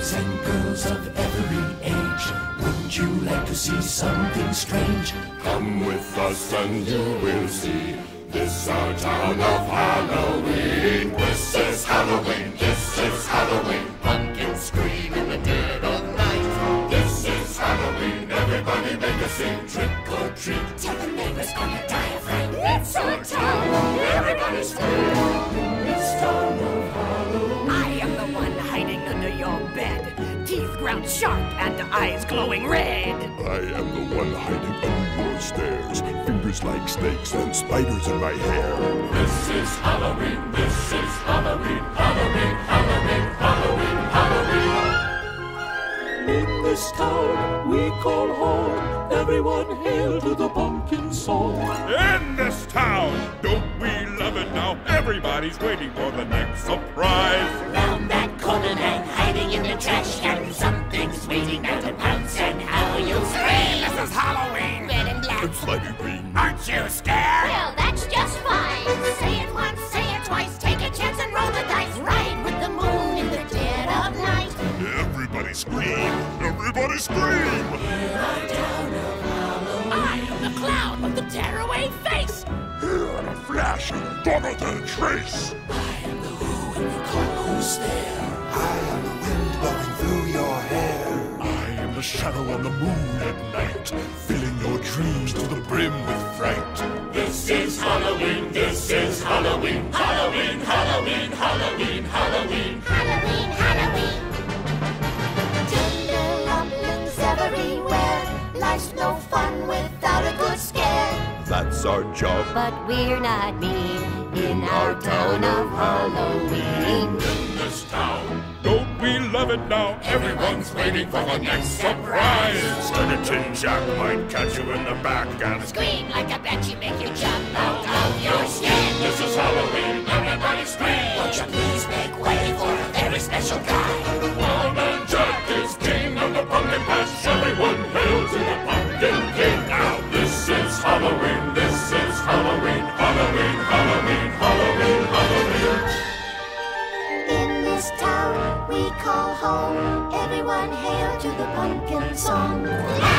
boys and girls of every age, wouldn't you like to see something strange? Come with us and you will see. This our town of Halloween. This is Halloween. This is Halloween. Pumpkins scream in the dead of night. This is Halloween. Everybody make a scene. Trick or treat. Tell the neighbors on your diaphragm. It's our town. Everybody scream. This town of Halloween. I am the one hiding under your bed, teeth ground sharp and eyes glowing red. I am the one hiding under your stairs, fingers like snakes and spiders in my hair. This is Halloween. This is Halloween. Halloween. Halloween. Halloween. Halloween. In this town we call home, everyone hail to the pumpkin song. In this town, don't we love it now? Everybody's waiting for the next surprise. Round that corner and hiding in the trash can, something's waiting there to pounce and how you'll scream. This is Halloween. Red and black. And slimy green. Aren't you scared? Well, that's just fine. Say it once, say it twice, take a chance and roll the dice. Ride with the moon in the dead of night. Everybody scream. Everybody scream. I am the clown with the tearaway face. Here in a flash, gone without a trace. I am the who and you call who's there. I am the wind blowing through your hair. I am the shadow on the moon at night, filling your dreams to the brim with fright. This is Halloween, this is Halloween. Halloween, Halloween, Halloween, Halloween. Halloween, Halloween. Tender rumblings everywhere. Life's no fun without a good scare. That's our job. But we're not mean in our town of Halloween. In this town, Don't we love it now? everyone's waiting for the next surprise. Skeleton Jack might catch you in the back and Scream like a banshee, make you jump out of your skin. this is Halloween. Everybody scream. Won't you please make way for a very special guy? Wild Man Jack is king of the pumpkin patch. Everyone hail to the pumpkin king. Now this is Halloween. This is Halloween. Halloween. Halloween. Halloween. Halloween. In this town we call home, everyone hail to the pumpkin song.